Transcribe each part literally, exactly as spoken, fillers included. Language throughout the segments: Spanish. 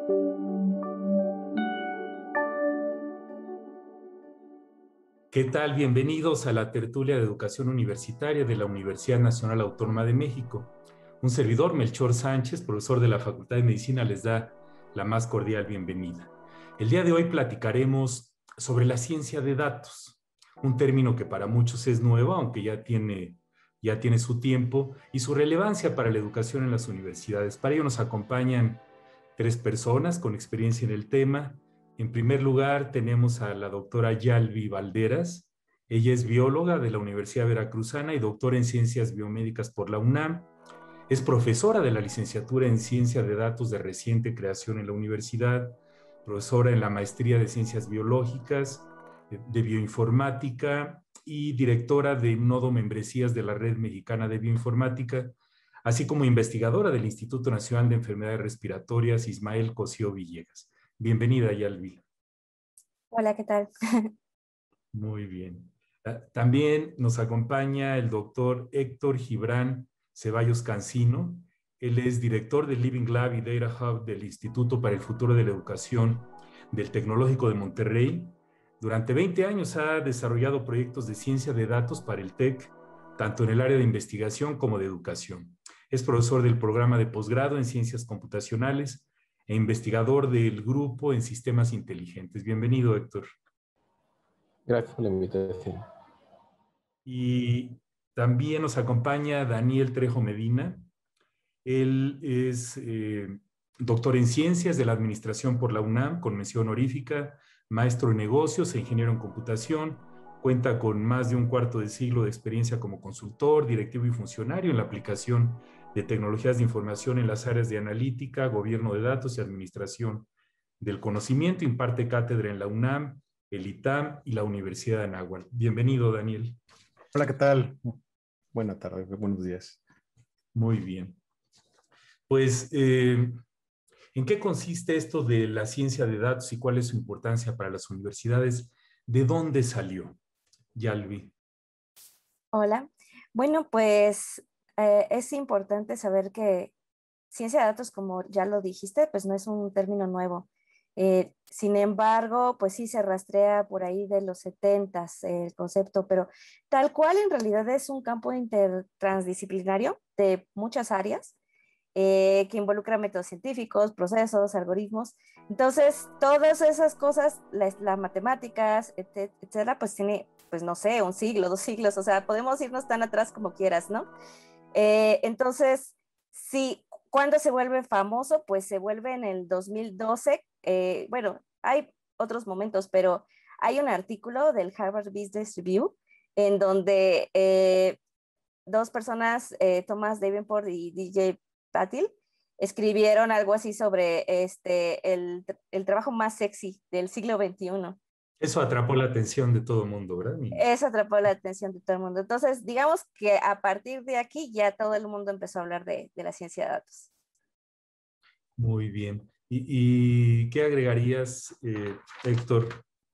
¿Qué tal? Bienvenidos a la tertulia de educación universitaria de la Universidad Nacional Autónoma de México. Un servidor, Melchor Sánchez, profesor de la Facultad de Medicina, les da la más cordial bienvenida. El día de hoy platicaremos sobre la ciencia de datos, un término que para muchos es nuevo, aunque ya tiene, ya tiene su tiempo, y su relevancia para la educación en las universidades. Para ello nos acompañan tres personas con experiencia en el tema. En primer lugar, tenemos a la doctora Yalvi Valderas. Ella es bióloga de la Universidad Veracruzana y doctora en Ciencias Biomédicas por la UNAM. Es profesora de la licenciatura en Ciencia de Datos de reciente creación en la universidad, profesora en la Maestría de Ciencias Biológicas, de Bioinformática y directora de Nodo Membresías de la Red Mexicana de Bioinformática, así como investigadora del Instituto Nacional de Enfermedades Respiratorias Ismael Cosío Villegas. Bienvenida, Yalvi. Hola, ¿qué tal? Muy bien. También nos acompaña el doctor Héctor Gibran Ceballos Cancino. Él es director del Living Lab y Data Hub del Instituto para el Futuro de la Educación del Tecnológico de Monterrey. Durante veinte años ha desarrollado proyectos de ciencia de datos para el TEC, tanto en el área de investigación como de educación. Es profesor del programa de posgrado en Ciencias Computacionales e investigador del grupo en Sistemas Inteligentes. Bienvenido, Héctor. Gracias por la invitación. Y también nos acompaña Daniel Trejo Medina. Él es eh, doctor en Ciencias de la Administración por la UNAM, con mención honorífica, maestro en negocios e ingeniero en computación. Cuenta con más de un cuarto de siglo de experiencia como consultor, directivo y funcionario en la aplicación de tecnologías de información en las áreas de analítica, gobierno de datos y administración del conocimiento. Imparte cátedra en la UNAM, el ITAM y la Universidad de Anáhuac. Bienvenido, Daniel. Hola, ¿qué tal? Buenas tardes, buenos días. Muy bien. Pues, eh, ¿en qué consiste esto de la ciencia de datos y cuál es su importancia para las universidades? ¿De dónde salió? Yalvi. Hola. Bueno, pues eh, es importante saber que ciencia de datos, como ya lo dijiste, pues no es un término nuevo. Eh, sin embargo, pues sí se rastrea por ahí de los setentas el concepto, pero tal cual en realidad es un campo intertransdisciplinario de muchas áreas eh, que involucra métodos científicos, procesos, algoritmos. Entonces, todas esas cosas, las, las matemáticas, et- etcétera, pues tiene, pues no sé, un siglo, dos siglos, o sea, podemos irnos tan atrás como quieras, ¿no? Eh, entonces, sí, ¿cuándo se vuelve famoso? Pues se vuelve en el dos mil doce. Eh, bueno, hay otros momentos, pero hay un artículo del Harvard Business Review en donde eh, dos personas, eh, Thomas Davenport y D J Patil, escribieron algo así sobre este, el, el trabajo más sexy del siglo veintiuno. Eso atrapó la atención de todo el mundo, ¿verdad? Eso atrapó la atención de todo el mundo. Entonces, digamos que a partir de aquí ya todo el mundo empezó a hablar de, de la ciencia de datos. Muy bien. ¿Y, y qué agregarías, eh, Héctor?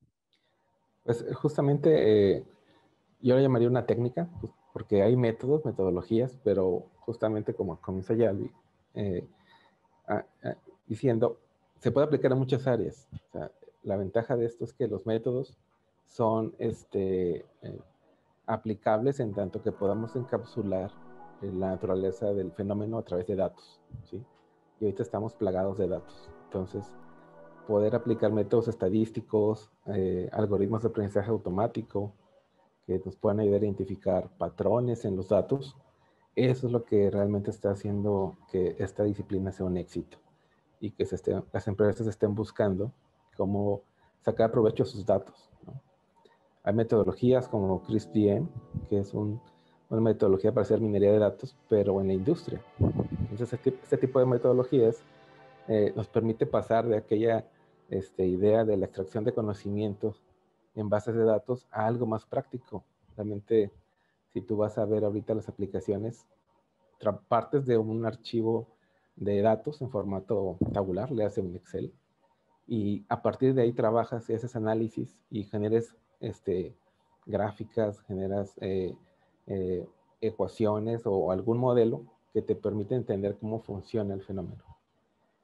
Pues justamente eh, yo le llamaría una técnica, pues, porque hay métodos, metodologías, pero justamente como comienza Yalvi, eh, a- a- diciendo, se puede aplicar a muchas áreas. O sea, la ventaja de esto es que los métodos son este, eh, aplicables en tanto que podamos encapsular eh, la naturaleza del fenómeno a través de datos, ¿sí? Y ahorita estamos plagados de datos. Entonces, poder aplicar métodos estadísticos, eh, algoritmos de aprendizaje automático, que nos puedan ayudar a identificar patrones en los datos, eso es lo que realmente está haciendo que esta disciplina sea un éxito y que se esté, las empresas estén buscando cómo sacar provecho de sus datos, ¿no? Hay metodologías como CRISP-D M, que es un, una metodología para hacer minería de datos, pero en la industria. Entonces, este, este tipo de metodologías eh, nos permite pasar de aquella este, idea de la extracción de conocimientos en bases de datos a algo más práctico. Realmente, si tú vas a ver ahorita las aplicaciones, partes de un archivo de datos en formato tabular, le hace un Excel, y a partir de ahí trabajas y haces análisis y generes este, gráficas, generas eh, eh, ecuaciones o algún modelo que te permite entender cómo funciona el fenómeno.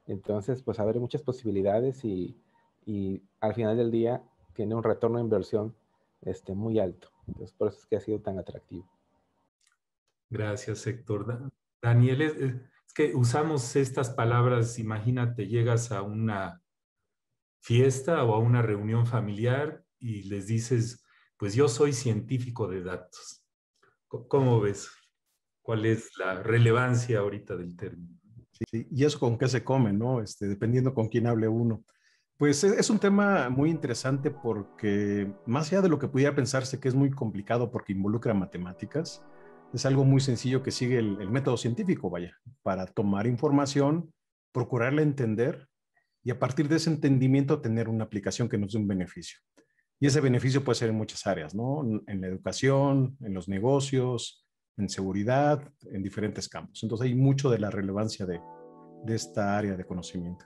Entonces, pues abre muchas posibilidades y, y al final del día tiene un retorno de inversión este, muy alto. Entonces, por eso es que ha sido tan atractivo. Gracias, Héctor. Da- Daniel, es, es que usamos estas palabras, imagínate, llegas a una fiesta o a una reunión familiar y les dices, pues yo soy científico de datos. Co- ¿Cómo ves? ¿Cuál es la relevancia ahorita del término? Sí, y eso con qué se come, ¿no? Este, dependiendo con quién hable uno. Pues es, es un tema muy interesante porque más allá de lo que pudiera pensarse que es muy complicado porque involucra matemáticas, es algo muy sencillo que sigue el, el método científico, vaya, para tomar información, procurarla entender y a partir de ese entendimiento tener una aplicación que nos dé un beneficio. Y ese beneficio puede ser en muchas áreas, ¿no? En la educación, en los negocios, en seguridad, en diferentes campos. Entonces hay mucho de la relevancia de, de esta área de conocimiento.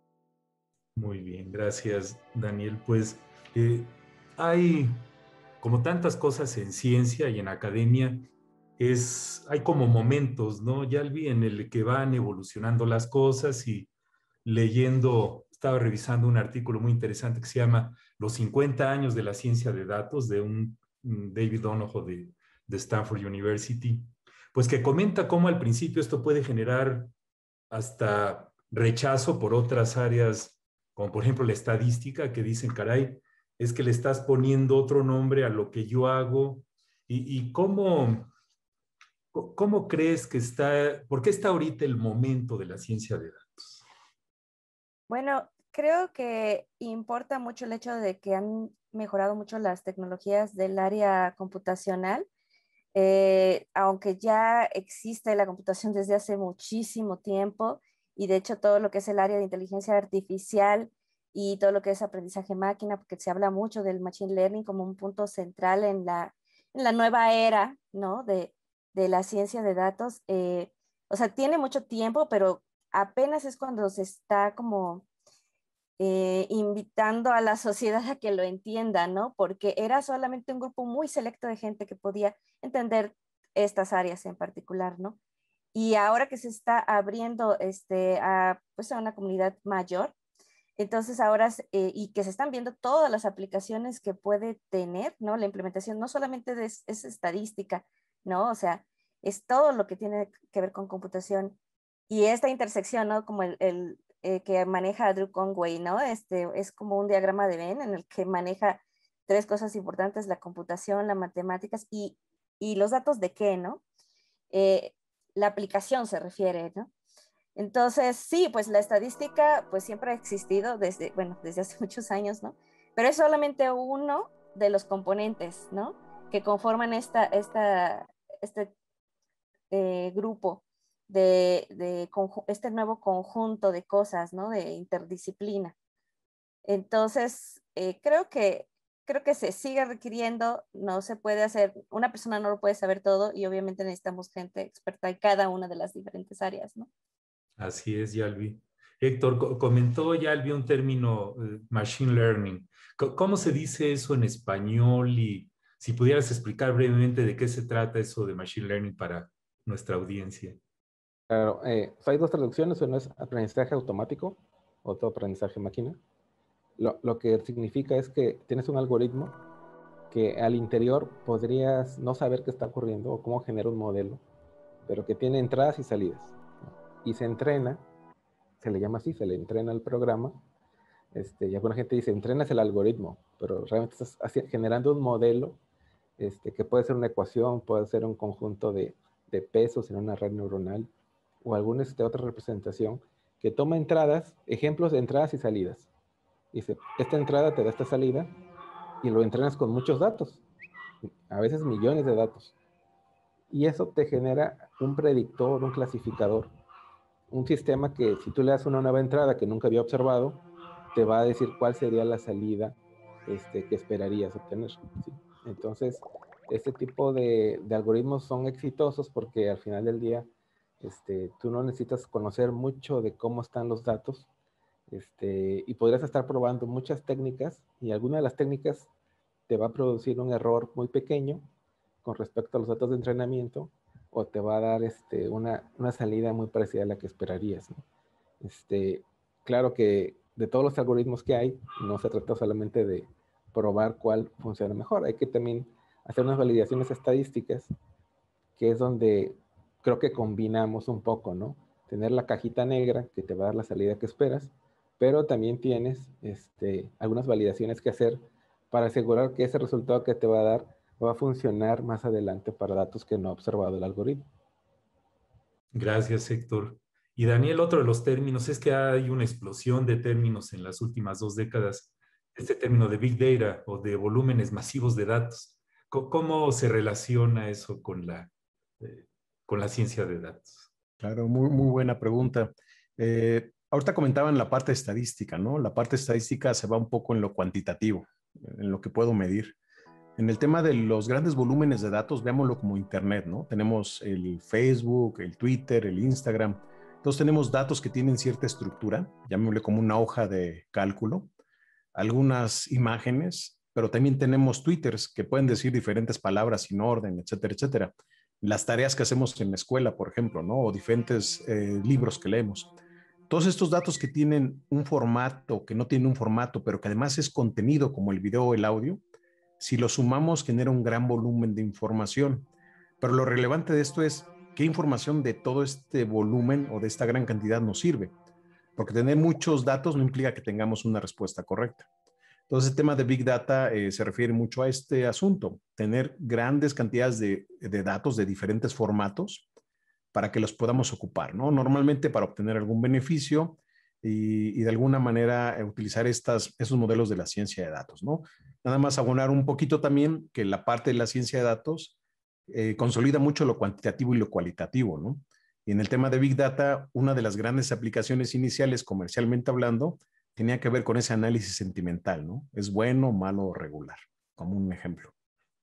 Muy bien, gracias, Daniel. Pues eh, hay como tantas cosas en ciencia y en academia, es, hay como momentos, ¿no? Ya vi en el que van evolucionando las cosas y leyendo, estaba revisando un artículo muy interesante que se llama Los cincuenta años de la ciencia de datos de un, un David Donoho de, de Stanford University, pues que comenta cómo al principio esto puede generar hasta rechazo por otras áreas, como por ejemplo la estadística, que dicen, caray, es que le estás poniendo otro nombre a lo que yo hago. ¿Y, y cómo, cómo crees que está, por qué está ahorita el momento de la ciencia de datos? Bueno, creo que importa mucho el hecho de que han mejorado mucho las tecnologías del área computacional. Eh, aunque ya existe la computación desde hace muchísimo tiempo y de hecho todo lo que es el área de inteligencia artificial y todo lo que es aprendizaje máquina, porque se habla mucho del machine learning como un punto central en la, en la nueva era, ¿no? De, de la ciencia de datos. Eh, o sea, tiene mucho tiempo, pero apenas es cuando se está como eh, invitando a la sociedad a que lo entienda, ¿no? Porque era solamente un grupo muy selecto de gente que podía entender estas áreas en particular, ¿no? Y ahora que se está abriendo este, a, pues a una comunidad mayor, entonces ahora, eh, y que se están viendo todas las aplicaciones que puede tener, ¿no? La implementación no solamente de, es, es estadística, ¿no? O sea, es todo lo que tiene que ver con computación. Y esta intersección, ¿no? Como el, el eh, que maneja Drew Conway, ¿no? Este, es como un diagrama de Venn en el que maneja tres cosas importantes, la computación, las matemáticas y, y los datos de qué, ¿no? Eh, la aplicación se refiere, ¿no? Entonces, sí, pues la estadística pues siempre ha existido desde, bueno, desde hace muchos años, ¿no? Pero es solamente uno de los componentes, ¿no? Que conforman esta, esta, este eh, grupo de, de este nuevo conjunto de cosas, ¿no? De interdisciplina. Entonces, eh, creo que creo que se sigue requiriendo, no se puede hacer, una persona no lo puede saber todo y obviamente necesitamos gente experta en cada una de las diferentes áreas, ¿no? Así es, Yalvi. Héctor, co- comentó Yalvi un término, eh, machine learning. Co- ¿Cómo se dice eso en español? Y si pudieras explicar brevemente de qué se trata eso de machine learning para nuestra audiencia. Claro, eh, hay dos traducciones, uno es aprendizaje automático, otro aprendizaje máquina. Lo, lo que significa es que tienes un algoritmo que al interior podrías no saber qué está ocurriendo o cómo genera un modelo, pero que tiene entradas y salidas, ¿no? Y se entrena, se le llama así, se le entrena al programa. Este, y alguna gente dice, entrenas el algoritmo, pero realmente estás haci- generando un modelo este, que puede ser una ecuación, puede ser un conjunto de, de pesos en una red neuronal o alguna este, otra representación que toma entradas, ejemplos de entradas y salidas. Dice, esta entrada te da esta salida y lo entrenas con muchos datos, a veces millones de datos. Y eso te genera un predictor, un clasificador, un sistema que si tú le das una nueva entrada que nunca había observado, te va a decir cuál sería la salida este, que esperarías obtener, ¿sí? Entonces, este tipo de, de algoritmos son exitosos porque al final del día este, tú no necesitas conocer mucho de cómo están los datos este, y podrías estar probando muchas técnicas y alguna de las técnicas te va a producir un error muy pequeño con respecto a los datos de entrenamiento o te va a dar este, una, una salida muy parecida a la que esperarías, ¿no? Este, claro que de todos los algoritmos que hay, no se trata solamente de probar cuál funciona mejor. Hay que también hacer unas validaciones estadísticas, que es donde creo que combinamos un poco, ¿no? Tener la cajita negra que te va a dar la salida que esperas, pero también tienes este, algunas validaciones que hacer para asegurar que ese resultado que te va a dar va a funcionar más adelante para datos que no ha observado el algoritmo. Gracias, Héctor. Y Daniel, otro de los términos es que hay una explosión de términos en las últimas dos décadas. Este término de Big Data o de volúmenes masivos de datos. ¿Cómo se relaciona eso con la, eh, con la ciencia de datos? Claro, muy, muy buena pregunta. Eh, ahorita comentaban la parte estadística, ¿no? La parte estadística se va un poco en lo cuantitativo, en lo que puedo medir. En el tema de los grandes volúmenes de datos, veámoslo como Internet, ¿no? Tenemos el Facebook, el Twitter, el Instagram. Entonces tenemos datos que tienen cierta estructura, llamémosle como una hoja de cálculo, algunas imágenes, pero también tenemos twitters que pueden decir diferentes palabras sin orden, etcétera, etcétera. Las tareas que hacemos en la escuela, por ejemplo, ¿no? O diferentes eh, libros que leemos. Todos estos datos que tienen un formato, que no tienen un formato, pero que además es contenido como el video o el audio, si lo sumamos genera un gran volumen de información. Pero lo relevante de esto es qué información de todo este volumen o de esta gran cantidad nos sirve. Porque tener muchos datos no implica que tengamos una respuesta correcta. Entonces, el tema de Big Data eh, se refiere mucho a este asunto, tener grandes cantidades de, de datos de diferentes formatos para que los podamos ocupar, ¿no? Normalmente para obtener algún beneficio y, y de alguna manera eh, utilizar estas, esos modelos de la ciencia de datos, ¿no? Nada más abonar un poquito también que la parte de la ciencia de datos eh, consolida mucho lo cuantitativo y lo cualitativo, ¿no? Y en el tema de Big Data, una de las grandes aplicaciones iniciales, comercialmente hablando, tenía que ver con ese análisis sentimental, ¿no? ¿Es bueno, malo o regular? Como un ejemplo.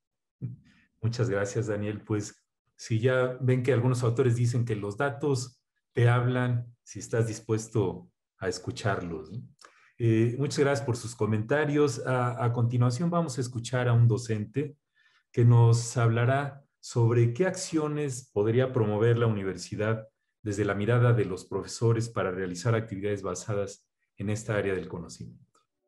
Muchas gracias, Daniel. Pues si ya ven que algunos autores dicen que los datos te hablan si estás dispuesto a escucharlos, ¿no? Eh, muchas gracias por sus comentarios. A, a continuación vamos a escuchar a un docente que nos hablará sobre qué acciones podría promover la universidad desde la mirada de los profesores para realizar actividades basadas en esta área del conocimiento.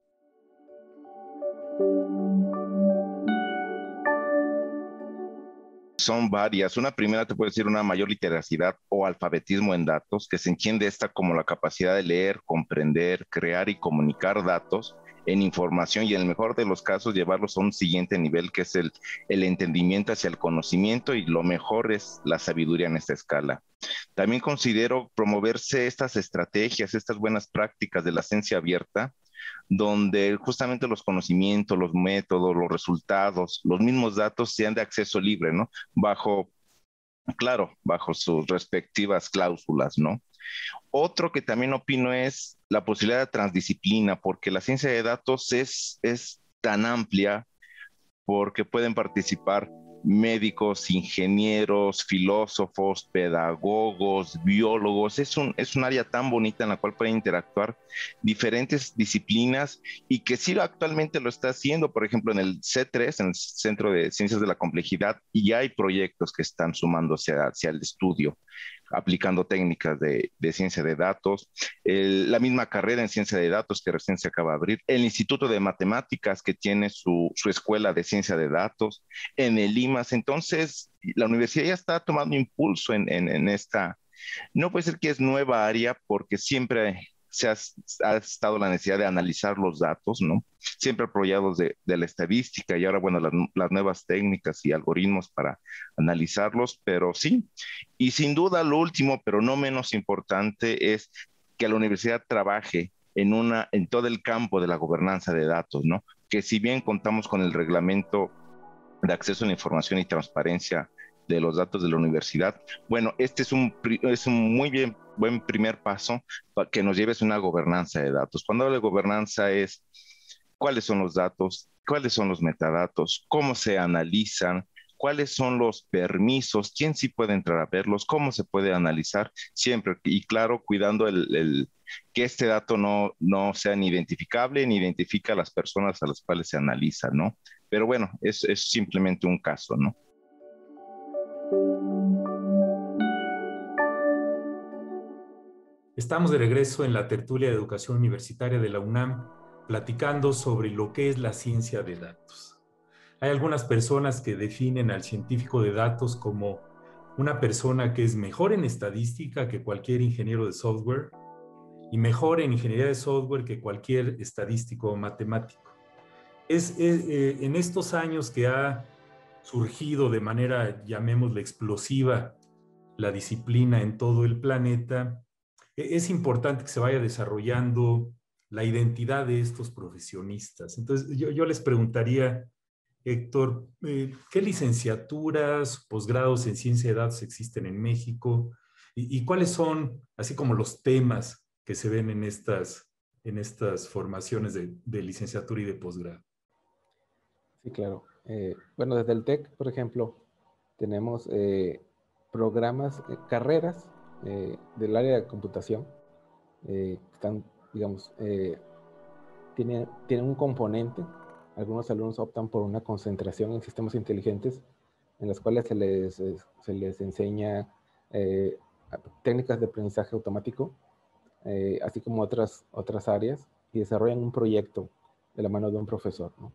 Son varias. Una primera te puede decir una mayor literacidad o alfabetismo en datos, que se entiende esta como la capacidad de leer, comprender, crear y comunicar datos en información y en el mejor de los casos llevarlos a un siguiente nivel que es el, el entendimiento hacia el conocimiento y lo mejor es la sabiduría en esta escala. También considero promoverse estas estrategias, estas buenas prácticas de la ciencia abierta, donde justamente los conocimientos, los métodos, los resultados, los mismos datos sean de acceso libre, ¿no? Bajo, claro, bajo sus respectivas cláusulas, ¿no? Otro que también opino es la posibilidad de transdisciplina, porque la ciencia de datos es, es tan amplia porque pueden participar médicos, ingenieros, filósofos, pedagogos, biólogos. Es un, es un área tan bonita en la cual pueden interactuar diferentes disciplinas y que sí actualmente lo está haciendo. Por ejemplo, en el C tres, en el Centro de Ciencias de la Complejidad, y hay proyectos que están sumándose hacia el estudio, aplicando técnicas de, de ciencia de datos, el, la misma carrera en ciencia de datos que recién se acaba de abrir, el Instituto de Matemáticas que tiene su, su escuela de ciencia de datos, en el I M A S. Entonces, la universidad ya está tomando impulso en, en, en esta, no puede ser que es nueva área porque siempre se ha, ha estado la necesidad de analizar los datos, ¿no? Siempre apoyados de, de la estadística y ahora, bueno, las, las nuevas técnicas y algoritmos para analizarlos, pero sí. Y sin duda lo último, pero no menos importante, es que la universidad trabaje en, una, en todo el campo de la gobernanza de datos, ¿no? Que si bien contamos con el reglamento de acceso a la información y transparencia de los datos de la universidad, bueno, este es un, es un muy bien, buen primer paso para que nos lleves a una gobernanza de datos. Cuando hablo de gobernanza es cuáles son los datos, cuáles son los metadatos, cómo se analizan, cuáles son los permisos, quién sí puede entrar a verlos, cómo se puede analizar, siempre, y claro, cuidando el, el, que este dato no, no sea ni identificable ni identifica a las personas a las cuales se analiza, ¿no? Pero bueno, es, es simplemente un caso, ¿no? Estamos de regreso en la tertulia de educación universitaria de la UNAM, platicando sobre lo que es la ciencia de datos. Hay algunas personas que definen al científico de datos como una persona que es mejor en estadística que cualquier ingeniero de software y mejor en ingeniería de software que cualquier estadístico o matemático. Es, es eh, en estos años que ha surgido de manera, llamémosle, explosiva la disciplina en todo el planeta, es importante que se vaya desarrollando la identidad de estos profesionistas. Entonces, yo, yo les preguntaría, Héctor, eh, ¿qué licenciaturas, posgrados en ciencia de datos existen en México? ¿Y, y cuáles son, así como los temas que se ven en estas, en estas formaciones de, de licenciatura y de posgrado? Sí, claro. Eh, bueno, desde el TEC, por ejemplo, tenemos eh, programas, eh, carreras eh, del área de computación. Eh, están, digamos, eh, tienen, tienen un componente. Algunos alumnos optan por una concentración en sistemas inteligentes, en las cuales se les, se les enseña eh, técnicas de aprendizaje automático, eh, así como otras, otras áreas, y desarrollan un proyecto de la mano de un profesor, ¿no?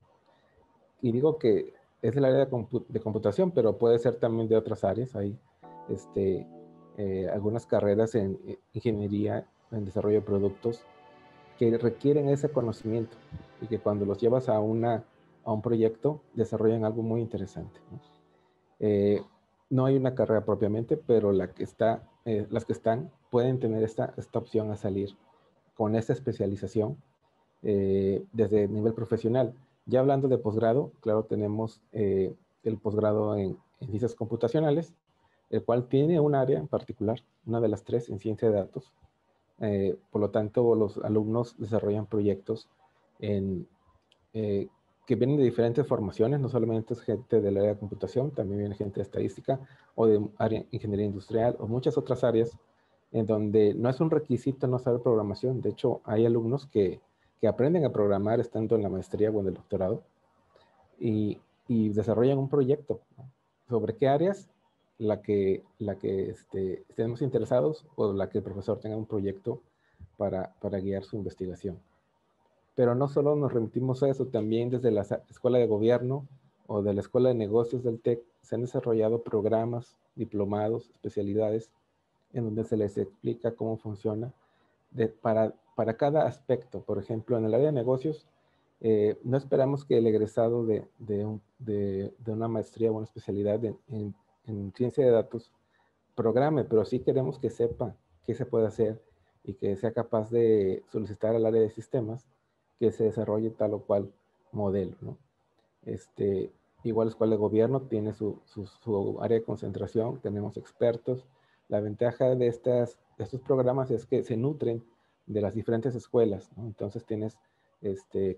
Y digo que es el área de, compu de computación, pero puede ser también de otras áreas. Hay este, eh, algunas carreras en ingeniería, en desarrollo de productos, que requieren ese conocimiento y que cuando los llevas a, una, a un proyecto desarrollan algo muy interesante, ¿no? Eh, no hay una carrera propiamente, pero la que está, eh, las que están pueden tener esta, esta opción a salir con esta especialización eh, desde el nivel profesional. Ya hablando de posgrado, claro, tenemos eh, el posgrado en, en ciencias computacionales, el cual tiene un área en particular, una de las tres en ciencia de datos. Eh, por lo tanto, los alumnos desarrollan proyectos en, eh, que vienen de diferentes formaciones, no solamente es gente del área de computación, también viene gente de estadística o de área de ingeniería industrial o muchas otras áreas en donde no es un requisito no saber programación. De hecho, hay alumnos que, que aprenden a programar estando en la maestría o en el doctorado y, y desarrollan un proyecto, ¿no? ¿Sobre qué áreas? La que, la que este, estemos interesados o la que el profesor tenga un proyecto para, para guiar su investigación. Pero no solo nos remitimos a eso, también desde la Escuela de Gobierno o de la Escuela de Negocios del TEC se han desarrollado programas, diplomados, especialidades, en donde se les explica cómo funciona de, para, para cada aspecto. Por ejemplo, en el área de negocios, eh, no esperamos que el egresado de, de, un, de, de una maestría o una especialidad en, en, en ciencia de datos programe, pero sí queremos que sepa qué se puede hacer y que sea capaz de solicitar al área de sistemas que se desarrolle tal o cual modelo, ¿no? Este, igual la Escuela de Gobierno tiene su, su, su área de concentración, tenemos expertos. La ventaja de, estas, de estos programas es que se nutren de las diferentes escuelas, ¿no? Entonces tienes este,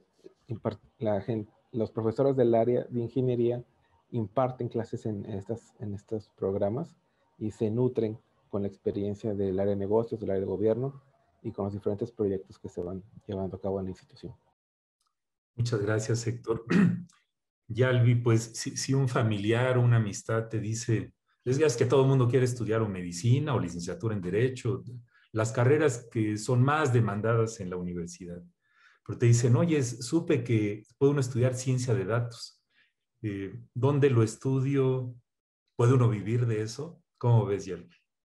la gente, los profesores del área de ingeniería imparten clases en, estas, en estos programas y se nutren con la experiencia del área de negocios, del área de gobierno y con los diferentes proyectos que se van llevando a cabo en la institución. Muchas gracias, Héctor. Yalvi, pues si, si un familiar o una amistad te dice, les digas que todo el mundo quiere estudiar o medicina o licenciatura en Derecho, las carreras que son más demandadas en la universidad, pero te dicen, oye, supe que puede uno estudiar ciencia de datos. Eh, ¿Dónde lo estudio? ¿Puede uno vivir de eso? ¿Cómo ves, Yalvi?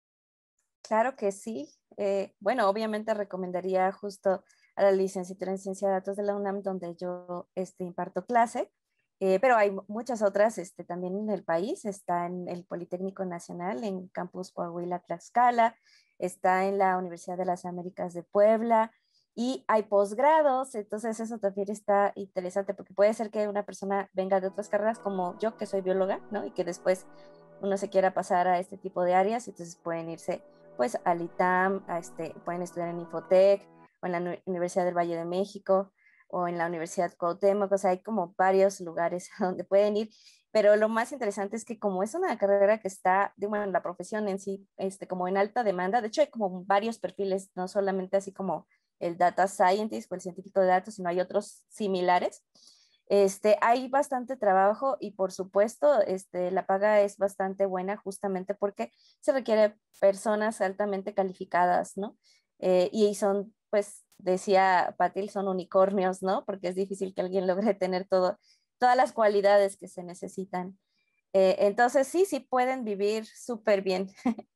Claro que sí. Eh, bueno, obviamente recomendaría justo a la licenciatura en Ciencia de Datos de la UNAM, donde yo este, imparto clase, eh, pero hay muchas otras este, también en el país. Está en el Politécnico Nacional, en Campus Coahuila, Tlaxcala, está en la Universidad de las Américas de Puebla, y hay posgrados, entonces eso también está interesante, porque puede ser que una persona venga de otras carreras, como yo, que soy bióloga, ¿no? Y que después uno se quiera pasar a este tipo de áreas, entonces pueden irse pues al I T A M, a este, pueden estudiar en Infotec o en la Universidad del Valle de México o en la Universidad Cuauhtémoc, o sea, hay como varios lugares a donde pueden ir, pero lo más interesante es que como es una carrera que está, bueno, la profesión en sí, este, como en alta demanda, de hecho hay como varios perfiles, no solamente así como el data scientist o el científico de datos, sino hay otros similares. Este, hay bastante trabajo y por supuesto este, la paga es bastante buena justamente porque se requiere personas altamente calificadas, ¿no? Eh, y son, pues, decía Patil, son unicornios, ¿no? Porque es difícil que alguien logre tener todo, todas las cualidades que se necesitan. Eh, entonces, sí, sí pueden vivir súper bien.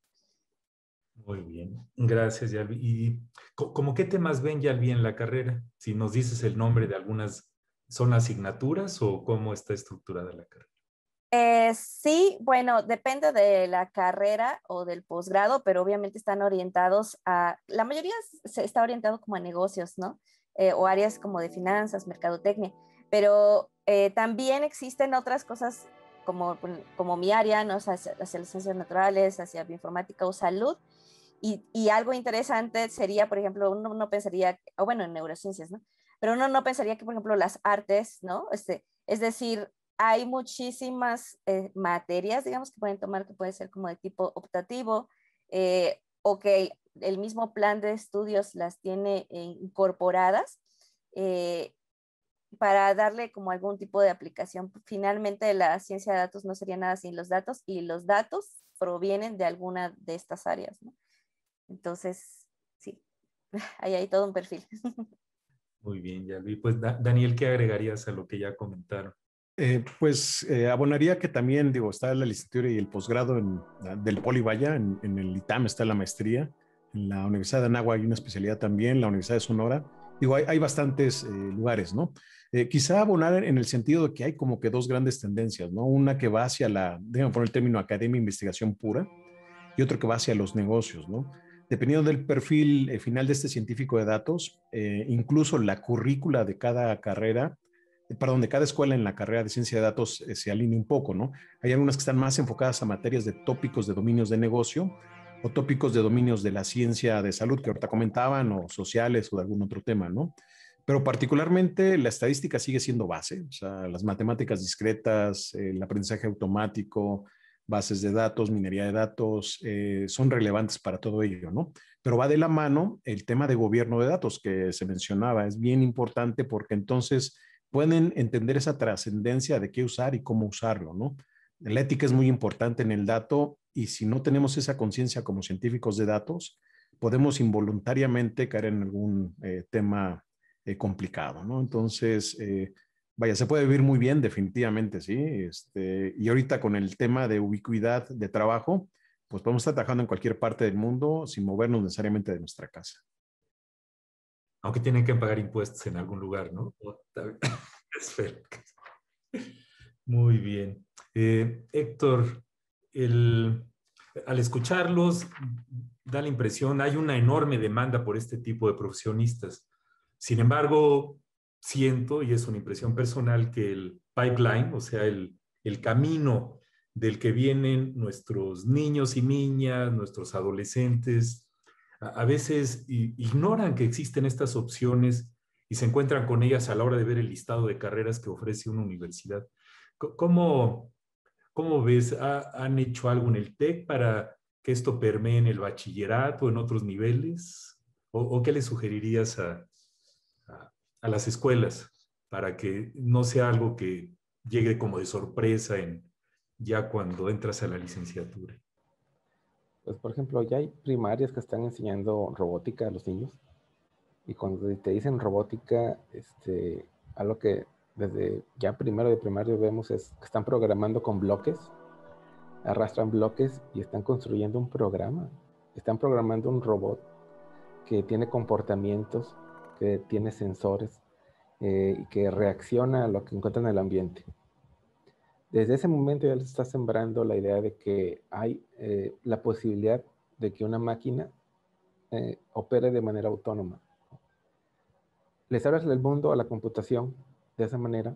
Muy bien, gracias, Yalvi. ¿Y como qué temas ven, Yalvi, en la carrera? Si nos dices el nombre de algunas, ¿son asignaturas o cómo está estructurada la carrera? Eh, sí, bueno, depende de la carrera o del posgrado, pero obviamente están orientados a, la mayoría se está orientado como a negocios, ¿no? Eh, o áreas como de finanzas, mercadotecnia, pero eh, también existen otras cosas como, como mi área, ¿no? O sea, hacia, hacia las ciencias naturales, hacia bioinformática o salud. Y, y algo interesante sería, por ejemplo, uno no pensaría, o bueno, en neurociencias, ¿no? Pero uno no pensaría que, por ejemplo, las artes, ¿no? Este, es decir, hay muchísimas eh, materias, digamos, que pueden tomar, que puede ser como de tipo optativo, eh, o que el mismo plan de estudios las tiene eh, incorporadas eh, para darle como algún tipo de aplicación. Finalmente, la ciencia de datos no sería nada sin los datos, y los datos provienen de alguna de estas áreas, ¿no? Entonces, sí, ahí hay todo un perfil. Muy bien, Yalvi. Pues, Da- Daniel, ¿qué agregarías a lo que ya comentaron? Eh, pues eh, abonaría que también, digo, está la licenciatura y el posgrado en, del Poli Vaya, en, en el ITAM está la maestría, en la Universidad de Anáhuac hay una especialidad también, la Universidad de Sonora. Digo, hay, hay bastantes eh, lugares, ¿no? Eh, quizá abonar en el sentido de que hay como que dos grandes tendencias, ¿no? Una que va hacia la, déjame poner el término academia e investigación pura, y otro que va hacia los negocios, ¿no? Dependiendo del perfil eh, final de este científico de datos, eh, incluso la currícula de cada carrera, eh, perdón, de cada escuela en la carrera de ciencia de datos eh, se alinea un poco, ¿no? Hay algunas que están más enfocadas a materias de tópicos de dominios de negocio o tópicos de dominios de la ciencia de salud que ahorita comentaban, o sociales o de algún otro tema, ¿no? Pero particularmente la estadística sigue siendo base, o sea, las matemáticas discretas, eh, el aprendizaje automático, bases de datos, minería de datos, eh, son relevantes para todo ello, ¿no? Pero va de la mano el tema de gobierno de datos que se mencionaba, es bien importante porque entonces pueden entender esa trascendencia de qué usar y cómo usarlo, ¿no? La ética es muy importante en el dato, y si no tenemos esa conciencia como científicos de datos, podemos involuntariamente caer en algún eh, tema eh, complicado, ¿no? Entonces, eh, vaya, se puede vivir muy bien, definitivamente, sí. Este, y ahorita con el tema de ubicuidad de trabajo, pues podemos estar trabajando en cualquier parte del mundo sin movernos necesariamente de nuestra casa. Aunque tienen que pagar impuestos en algún lugar, ¿no? Espero. Muy bien. Eh, Héctor, el, al escucharlos, da la impresión, hay una enorme demanda por este tipo de profesionistas. Sin embargo, siento, y es una impresión personal, que el pipeline, o sea, el, el camino del que vienen nuestros niños y niñas, nuestros adolescentes, a, a veces i- ignoran que existen estas opciones y se encuentran con ellas a la hora de ver el listado de carreras que ofrece una universidad. ¿Cómo, cómo ves? ¿Ha- ¿Han hecho algo en el TEC para que esto permee en el bachillerato, en otros niveles? ¿O, o qué le sugerirías a, a, a las escuelas para que no sea algo que llegue como de sorpresa en, ya cuando entras a la licenciatura? Pues, por ejemplo, ya hay primarias que están enseñando robótica a los niños. Y cuando te dicen robótica, este, algo que desde ya primero de primaria vemos es que están programando con bloques, arrastran bloques y están construyendo un programa. Están programando un robot que tiene comportamientos, que tiene sensores eh, y que reacciona a lo que encuentra en el ambiente. Desde ese momento ya les está sembrando la idea de que hay eh, la posibilidad de que una máquina eh, opere de manera autónoma. Les abres el mundo a la computación de esa manera.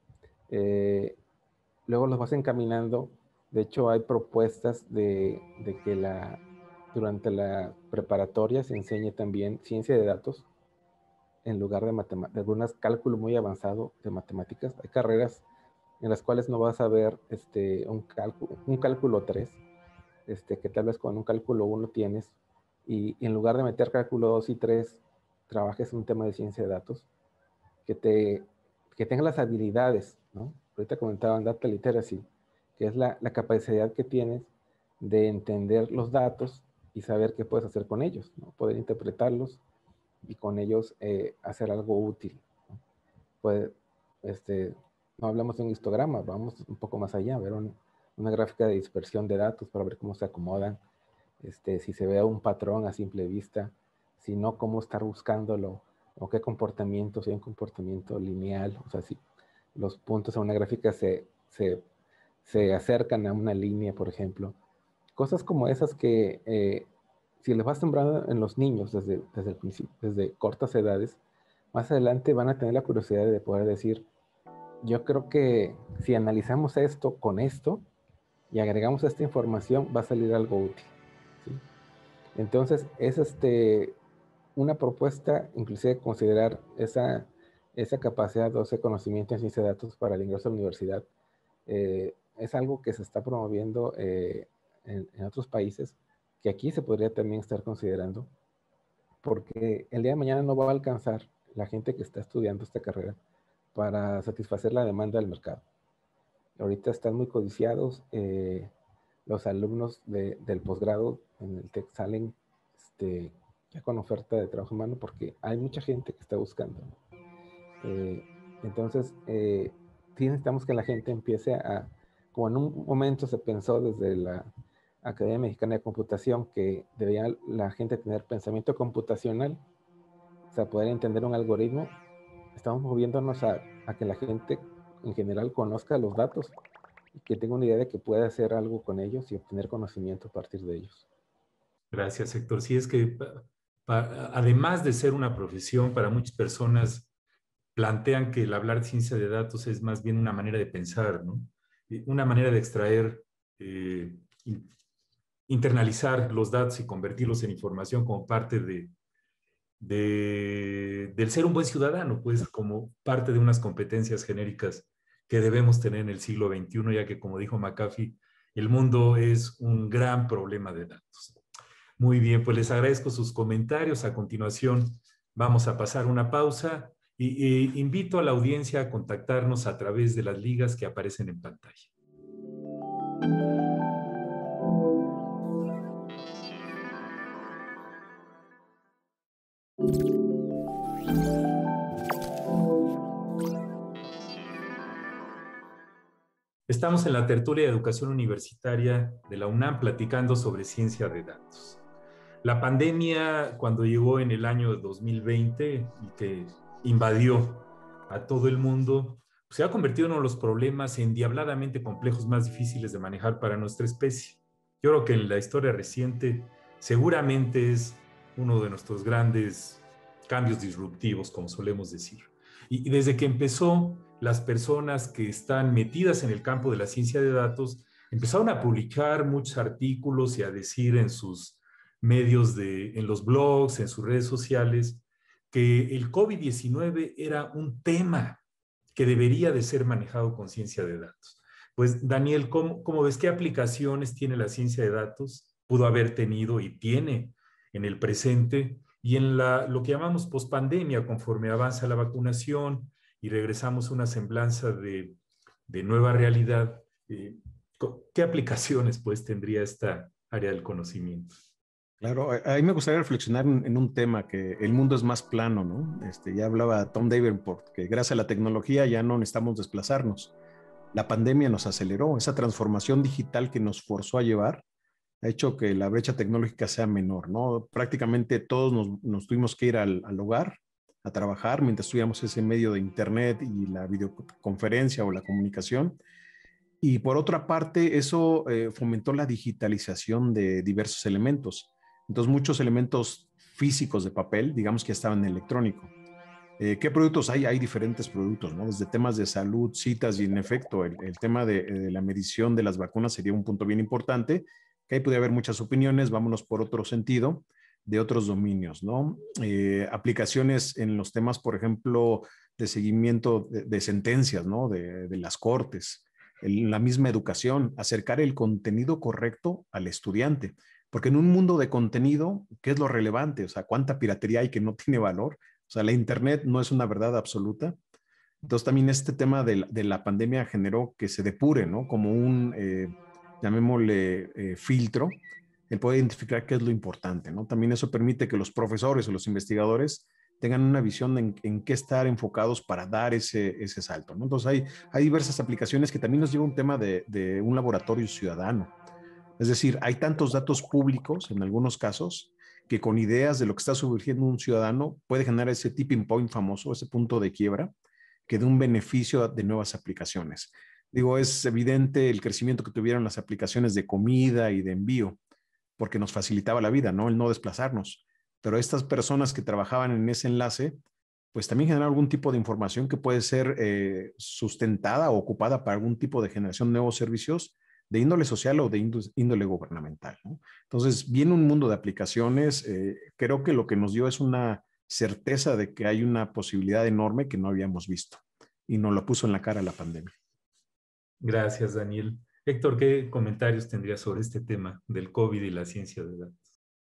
Eh, luego los vas encaminando. De hecho, hay propuestas de, de que la, durante la preparatoria se enseñe también ciencia de datos en lugar de, de algunas cálculo muy avanzado de matemáticas. Hay carreras en las cuales no vas a ver este, un, cálculo, un cálculo tres, este, que tal vez con un cálculo uno tienes, y, y en lugar de meter cálculo dos y tres, trabajes en un tema de ciencia de datos, que, te, que tengas las habilidades, ¿no? Ahorita comentaban Data Literacy, que es la, la capacidad que tienes de entender los datos y saber qué puedes hacer con ellos, ¿no? Poder interpretarlos y con ellos eh, hacer algo útil, ¿no? Pues, este, no hablamos de un histograma, vamos un poco más allá, ver un, una gráfica de dispersión de datos para ver cómo se acomodan, este, si se ve un patrón a simple vista, si no, cómo estar buscándolo, o qué comportamiento, si hay un comportamiento lineal, o sea, si los puntos en una gráfica se, se, se acercan a una línea, por ejemplo. Cosas como esas que, eh, si les vas sembrando en los niños desde, desde el principio, desde cortas edades, más adelante van a tener la curiosidad de poder decir, yo creo que si analizamos esto con esto y agregamos esta información, va a salir algo útil, ¿sí? Entonces, es este, una propuesta, inclusive considerar esa, esa capacidad o ese conocimiento en ciencia de datos para el ingreso a la universidad. Eh, es algo que se está promoviendo eh, en, en otros países, que aquí se podría también estar considerando, porque el día de mañana no va a alcanzar la gente que está estudiando esta carrera para satisfacer la demanda del mercado. Ahorita están muy codiciados, eh, los alumnos de, del posgrado en el TEC salen este, ya con oferta de trabajo humano porque hay mucha gente que está buscando. Eh, entonces, eh, sí necesitamos que la gente empiece a, como en un momento se pensó desde la Academia Mexicana de Computación, que debía la gente tener pensamiento computacional, o sea, poder entender un algoritmo. Estamos moviéndonos a, a que la gente en general conozca los datos y que tenga una idea de que puede hacer algo con ellos y obtener conocimiento a partir de ellos. Gracias, Héctor. Sí, es que pa, pa, además de ser una profesión, para muchas personas plantean que el hablar de ciencia de datos es más bien una manera de pensar, ¿no? Una manera de extraer, eh, in, internalizar los datos y convertirlos en información como parte de, de, del ser un buen ciudadano, pues como parte de unas competencias genéricas que debemos tener en el siglo veintiuno, ya que, como dijo McAfee, el mundo es un gran problema de datos. Muy bien, pues les agradezco sus comentarios. A continuación vamos a pasar una pausa y, y invito a la audiencia a contactarnos a través de las ligas que aparecen en pantalla. Estamos en la tertulia de educación universitaria de la UNAM platicando sobre ciencia de datos. La pandemia, cuando llegó en el año dos mil veinte y que invadió a todo el mundo, se ha convertido en uno de los problemas endiabladamente complejos más difíciles de manejar para nuestra especie. Yo creo que en la historia reciente seguramente es uno de nuestros grandes cambios disruptivos, como solemos decir. Y, y desde que empezó, las personas que están metidas en el campo de la ciencia de datos empezaron a publicar muchos artículos y a decir en sus medios, de, en los blogs, en sus redes sociales, que el COVID diecinueve era un tema que debería de ser manejado con ciencia de datos. Pues, Daniel, ¿cómo, cómo ves qué aplicaciones tiene la ciencia de datos? Pudo haber tenido y tiene en el presente y en la, lo que llamamos pospandemia, conforme avanza la vacunación y regresamos a una semblanza de, de nueva realidad. Eh, ¿Qué aplicaciones pues tendría esta área del conocimiento? Claro, a mí me gustaría reflexionar en, en un tema que el mundo es más plano, ¿no? Este, ya hablaba Tom Davenport, que gracias a la tecnología ya no necesitamos desplazarnos. La pandemia nos aceleró, esa transformación digital que nos forzó a llevar ha hecho que la brecha tecnológica sea menor, ¿no? Prácticamente todos nos, nos tuvimos que ir al, al hogar a trabajar mientras estudiamos ese medio de internet y la videoconferencia o la comunicación. Y por otra parte, eso eh, fomentó la digitalización de diversos elementos. Entonces, muchos elementos físicos de papel, digamos que estaban en electrónico. Eh, ¿Qué productos hay? Hay diferentes productos, ¿no? Desde temas de salud, citas, y en efecto, el, el tema de, de la medición de las vacunas sería un punto bien importante, que ahí puede haber muchas opiniones, vámonos por otro sentido, de otros dominios, ¿no? Eh, aplicaciones en los temas, por ejemplo, de seguimiento de, de sentencias, ¿no? De, de las cortes, el, la misma educación, acercar el contenido correcto al estudiante. Porque en un mundo de contenido, ¿qué es lo relevante? O sea, ¿cuánta piratería hay que no tiene valor? O sea, la Internet no es una verdad absoluta. Entonces, también este tema de la, de la pandemia generó que se depure, ¿no? Como un, eh, llamémosle, eh, filtro el poder identificar qué es lo importante, ¿no? También eso permite que los profesores o los investigadores tengan una visión en, en qué estar enfocados para dar ese, ese salto, ¿no? Entonces hay, hay diversas aplicaciones que también nos lleva un tema de, de un laboratorio ciudadano. Es decir, hay tantos datos públicos en algunos casos que con ideas de lo que está surgiendo un ciudadano puede generar ese tipping point famoso, ese punto de quiebra, que dé un beneficio de nuevas aplicaciones. Digo, es evidente el crecimiento que tuvieron las aplicaciones de comida y de envío, porque nos facilitaba la vida, ¿no? El no desplazarnos. Pero estas personas que trabajaban en ese enlace, pues también generan algún tipo de información que puede ser eh, sustentada o ocupada para algún tipo de generación de nuevos servicios de índole social o de índole gubernamental, ¿no? Entonces, viene un mundo de aplicaciones. Eh, creo que lo que nos dio es una certeza de que hay una posibilidad enorme que no habíamos visto y nos lo puso en la cara la pandemia. Gracias, Daniel. Héctor, ¿qué comentarios tendrías sobre este tema del COVID y la ciencia de datos?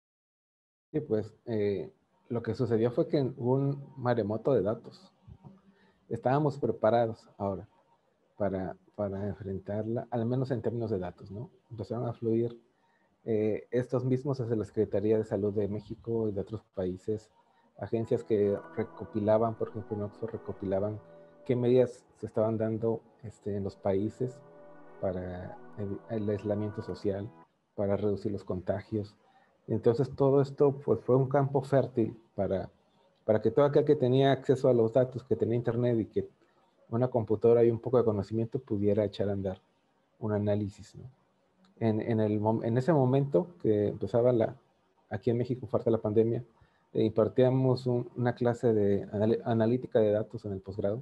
Sí, pues eh, lo que sucedió fue que hubo un maremoto de datos. Estábamos preparados ahora para, para enfrentarla, al menos en términos de datos, ¿no? Empezaron a fluir eh, estos mismos desde la Secretaría de Salud de México y de otros países, agencias que recopilaban, por ejemplo en Oxford recopilaban qué medidas se estaban dando este, en los países para el, el aislamiento social, para reducir los contagios. Entonces todo esto pues, fue un campo fértil para, para que todo aquel que tenía acceso a los datos, que tenía internet y que una computadora y un poco de conocimiento pudiera echar a andar un análisis, ¿no? En, en, el, en ese momento que empezaba la, aquí en México, fuerte la pandemia, eh, impartíamos un, una clase de anal, analítica de datos en el posgrado,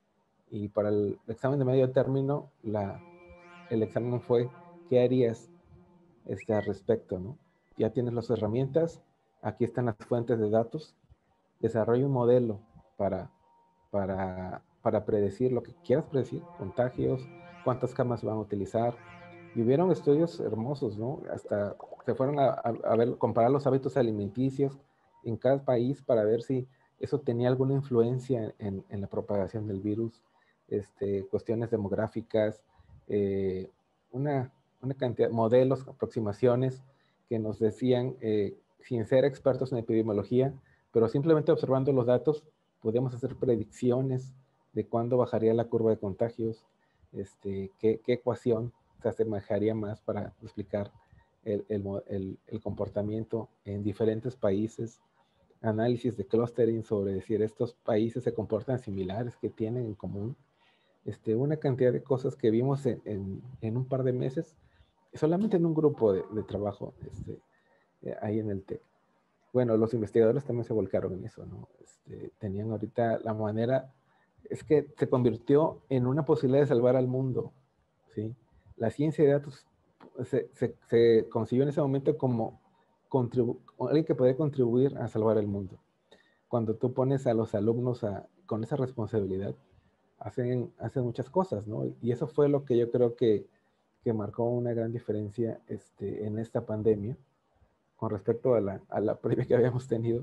y para el examen de medio término, la, el examen fue, ¿qué harías este, al respecto, ¿no? Ya tienes las herramientas, aquí están las fuentes de datos, desarrolla un modelo para, para, para predecir lo que quieras predecir, contagios, cuántas camas van a utilizar. Y hubieron estudios hermosos, ¿no? Hasta se fueron a, a, a ver, comparar los hábitos alimenticios en cada país para ver si eso tenía alguna influencia en, en la propagación del virus, este, cuestiones demográficas, eh, una, una cantidad de modelos, aproximaciones que nos decían, eh, sin ser expertos en epidemiología, pero simplemente observando los datos, podíamos hacer predicciones de cuándo bajaría la curva de contagios, este, qué, qué ecuación se asemejaría más para explicar el, el, el, el comportamiento en diferentes países, análisis de clustering sobre decir estos países se comportan similares, que tienen en común, este, una cantidad de cosas que vimos en, en, en un par de meses, solamente en un grupo de, de trabajo este, ahí en el TEC. Bueno, los investigadores también se volcaron en eso, ¿no? Este, tenían ahorita la manera, es que se convirtió en una posibilidad de salvar al mundo, ¿sí? La ciencia de datos se, se, se concibió en ese momento como alguien que puede contribuir a salvar el mundo. Cuando tú pones a los alumnos a, con esa responsabilidad, hacen, hacen muchas cosas, ¿no? Y eso fue lo que yo creo que, que marcó una gran diferencia este, en esta pandemia con respecto a la, a la previa que habíamos tenido,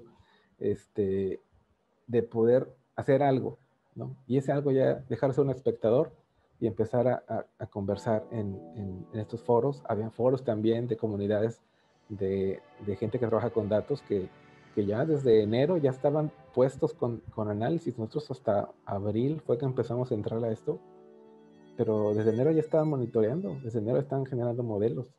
este, de poder hacer algo, ¿no? Y ese algo ya dejarse un espectador y empezar a, a, a conversar en, en, en estos foros. Habían foros también de comunidades de, de gente que trabaja con datos que, que ya desde enero ya estaban puestos con, con análisis. Nosotros hasta abril fue que empezamos a entrar a esto, pero desde enero ya estaban monitoreando, desde enero están generando modelos.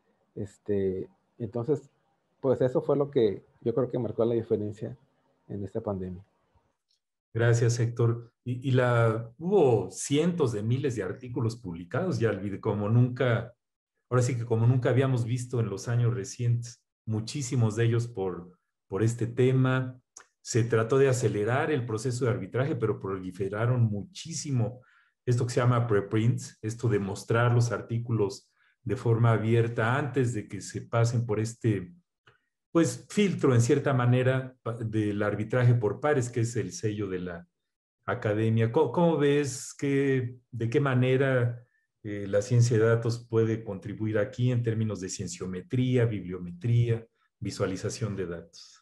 Este, entonces, pues eso fue lo que yo creo que marcó la diferencia en esta pandemia. Gracias, Héctor. Y, y la, hubo cientos de miles de artículos publicados, ya como nunca, ahora sí que como nunca habíamos visto en los años recientes, muchísimos de ellos por, por este tema. Se trató de acelerar el proceso de arbitraje, pero proliferaron muchísimo esto que se llama preprints, esto de mostrar los artículos de forma abierta antes de que se pasen por este pues filtro en cierta manera del arbitraje por pares, que es el sello de la academia. ¿Cómo, cómo ves que, de qué manera eh, la ciencia de datos puede contribuir aquí en términos de cienciometría, bibliometría, visualización de datos?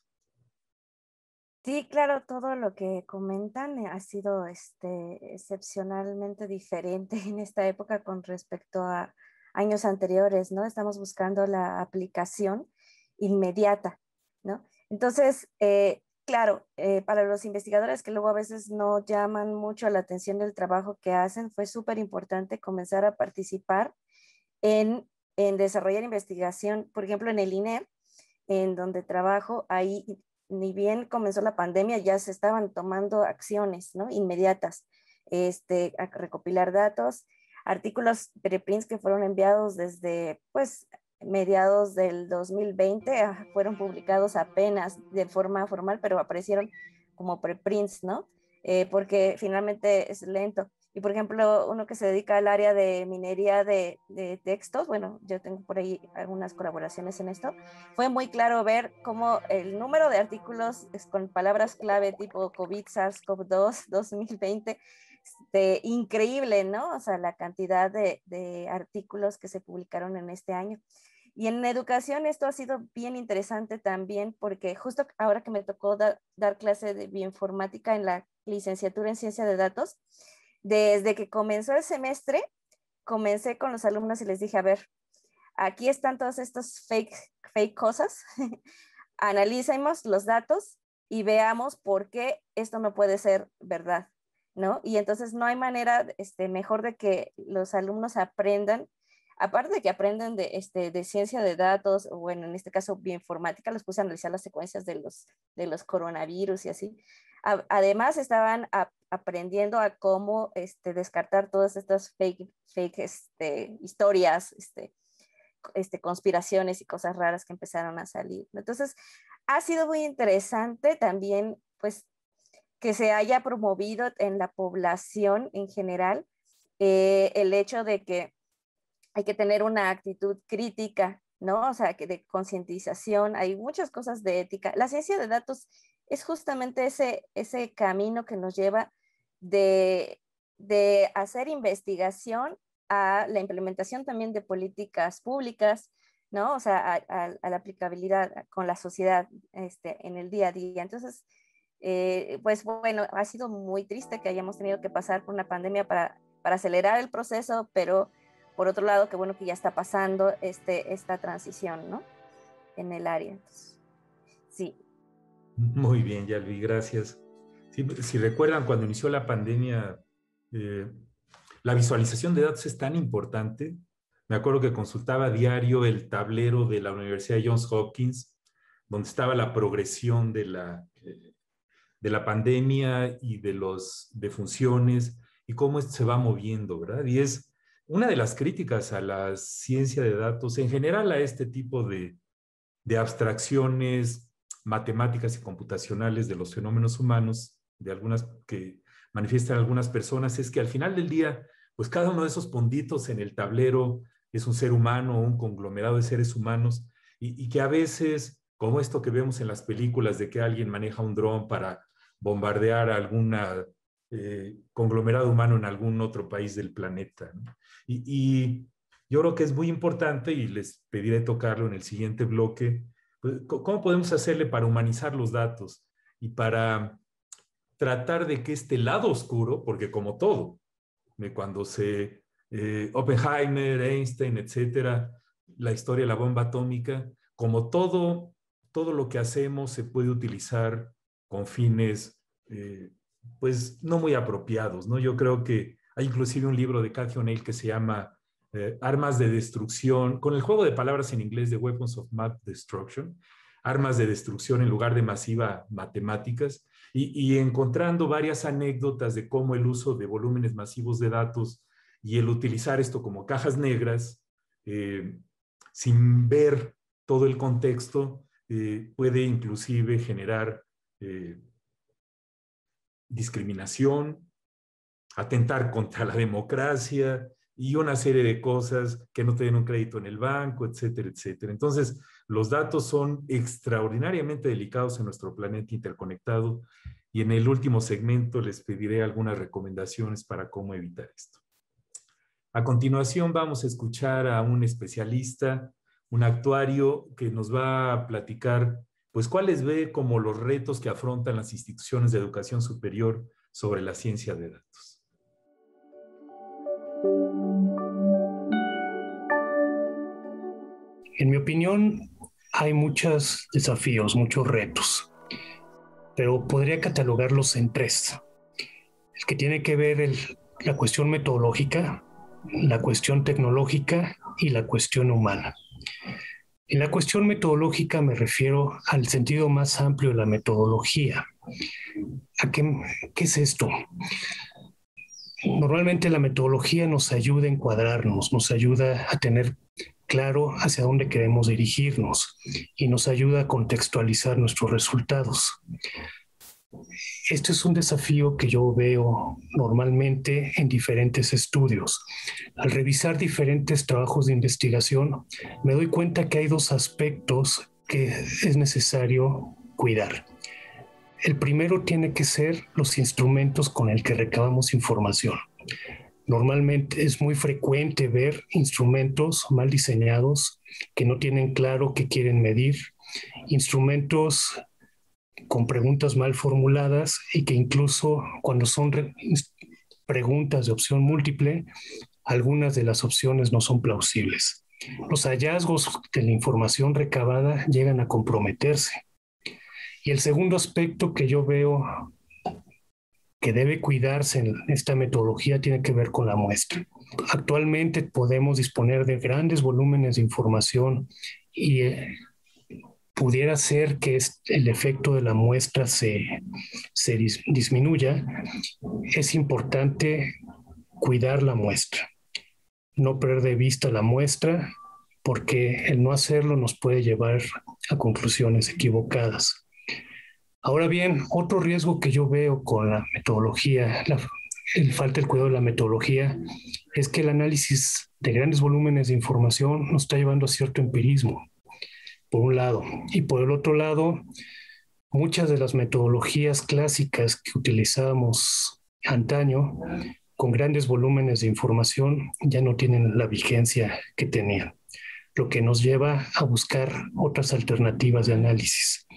Sí, claro, todo lo que comentan ha sido este, excepcionalmente diferente en esta época con respecto a, años anteriores, ¿no? Estamos buscando la aplicación inmediata, ¿no? Entonces, eh, claro, eh, para los investigadores que luego a veces no llaman mucho la atención del trabajo que hacen, fue súper importante comenzar a participar en, en desarrollar investigación, por ejemplo, en el I N E R, en donde trabajo, ahí ni bien comenzó la pandemia, ya se estaban tomando acciones, ¿no? Inmediatas, este, a recopilar datos, artículos preprints que fueron enviados desde, pues, mediados del dos mil veinte, ah, fueron publicados apenas de forma formal, pero aparecieron como preprints, ¿no? Eh, porque finalmente es lento. Y por ejemplo, uno que se dedica al área de minería de, de textos, bueno, yo tengo por ahí algunas colaboraciones en esto, fue muy claro ver cómo el número de artículos con palabras clave tipo COVID, SARS-CoV dos, dos mil veinte, este, increíble, ¿no? O sea, la cantidad de, de artículos que se publicaron en este año. Y en educación esto ha sido bien interesante también porque justo ahora que me tocó da, dar clase de bioinformática en la licenciatura en ciencia de datos, desde que comenzó el semestre, comencé con los alumnos y les dije, a ver, aquí están todos estos fake, fake cosas, analicemos los datos y veamos por qué esto no puede ser verdad, ¿no? Y entonces no hay manera este, mejor de que los alumnos aprendan, aparte de que aprenden de, este, de ciencia de datos, o bueno, en este caso bioinformática, los puse a analizar las secuencias de los, de los coronavirus y así. A, además estaban a, aprendiendo a cómo este, descartar todas estas fake, fake este, historias, este, este, conspiraciones y cosas raras que empezaron a salir. Entonces, ha sido muy interesante también, pues, que se haya promovido en la población en general eh, el hecho de que hay que tener una actitud crítica, ¿no? O sea, que de concientización, hay muchas cosas de ética. La ciencia de datos es justamente ese, ese camino que nos lleva de, de hacer investigación a la implementación también de políticas públicas, ¿no? O sea, a, a, a la aplicabilidad con la sociedad este, en el día a día. Entonces, eh, pues bueno, ha sido muy triste que hayamos tenido que pasar por una pandemia para, para acelerar el proceso, pero por otro lado, qué bueno que ya está pasando este, esta transición, ¿no? En el área. Entonces, sí. Muy bien, Yalvi, gracias. Sí, si recuerdan, cuando inició la pandemia, eh, la visualización de datos es tan importante. Me acuerdo que consultaba a diario el tablero de la Universidad de Johns Hopkins, donde estaba la progresión de la, eh, de la pandemia y de las defunciones y cómo esto se va moviendo, ¿verdad? Y es una de las críticas a la ciencia de datos, en general a este tipo de, de abstracciones matemáticas y computacionales de los fenómenos humanos, de algunas que manifiestan algunas personas, es que al final del día, pues cada uno de esos puntitos en el tablero es un ser humano o un conglomerado de seres humanos y, y que a veces, como esto que vemos en las películas de que alguien maneja un dron para bombardear a alguna eh, conglomerado humano en algún otro país del planeta, ¿no? Y, y yo creo que es muy importante, y les pediré tocarlo en el siguiente bloque, pues, ¿cómo podemos hacerle para humanizar los datos y para tratar de que este lado oscuro, porque como todo, de cuando se, eh, Oppenheimer, Einstein, etcétera, la historia de la bomba atómica, como todo, todo lo que hacemos se puede utilizar con fines, eh, pues, no muy apropiados, ¿no? Yo creo que hay inclusive un libro de Cathy O'Neil que se llama eh, Armas de Destrucción, con el juego de palabras en inglés de Weapons of Mass Destruction, armas de destrucción en lugar de masiva matemáticas, y, y encontrando varias anécdotas de cómo el uso de volúmenes masivos de datos y el utilizar esto como cajas negras, eh, sin ver todo el contexto, eh, puede inclusive generar eh, discriminación, atentar contra la democracia y una serie de cosas que no te den un crédito en el banco, etcétera, etcétera. Entonces, los datos son extraordinariamente delicados en nuestro planeta interconectado y en el último segmento les pediré algunas recomendaciones para cómo evitar esto. A continuación vamos a escuchar a un especialista, un actuario que nos va a platicar pues cuáles ve como los retos que afrontan las instituciones de educación superior sobre la ciencia de datos. En mi opinión, hay muchos desafíos, muchos retos, pero podría catalogarlos en tres. El que tiene que ver el, la cuestión metodológica, la cuestión tecnológica y la cuestión humana. En la cuestión metodológica me refiero al sentido más amplio de la metodología. ¿A qué, qué es esto? Normalmente la metodología nos ayuda a encuadrarnos, nos ayuda a tener claro hacia dónde queremos dirigirnos y nos ayuda a contextualizar nuestros resultados. Este es un desafío que yo veo normalmente en diferentes estudios. Al revisar diferentes trabajos de investigación, me doy cuenta que hay dos aspectos que es necesario cuidar. El primero tiene que ser los instrumentos con el que recabamos información. Normalmente es muy frecuente ver instrumentos mal diseñados que no tienen claro qué quieren medir, instrumentos con preguntas mal formuladas y que incluso cuando son re- preguntas de opción múltiple, algunas de las opciones no son plausibles. Los hallazgos de la información recabada llegan a comprometerse. Y el segundo aspecto que yo veo que debe cuidarse en esta metodología tiene que ver con la muestra. Actualmente podemos disponer de grandes volúmenes de información y eh, pudiera ser que el efecto de la muestra se, se dis, disminuya. Es importante cuidar la muestra, no perder de vista la muestra, porque el no hacerlo nos puede llevar a conclusiones equivocadas. Ahora bien, otro riesgo que yo veo con la metodología, la, el falta del cuidado de la metodología, es que el análisis de grandes volúmenes de información nos está llevando a cierto empirismo, por un lado. Y por el otro lado, muchas de las metodologías clásicas que utilizábamos antaño, con grandes volúmenes de información, ya no tienen la vigencia que tenían, lo que nos lleva a buscar otras alternativas de análisis,